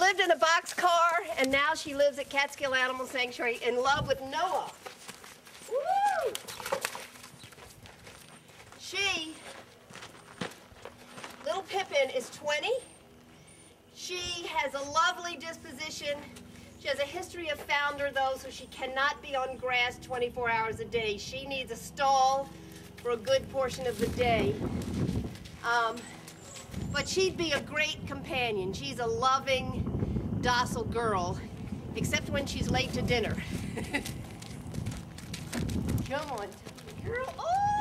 lived in a boxcar, and now she lives at Catskill Animal Sanctuary in love with Noah. Woo! Little Pippin is 20. She has a lovely disposition. She has a history of founder, though, so she cannot be on grass 24 hours a day. She needs a stall for a good portion of the day. But she'd be a great companion. She's a loving, docile girl, except when she's late to dinner. Come on, girl. Oh!